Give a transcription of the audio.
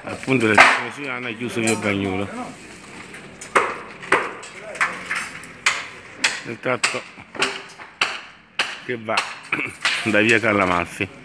appunto le tecnologie hanno chiuso via Bagnolo, il tratto che va da via Callamalfi.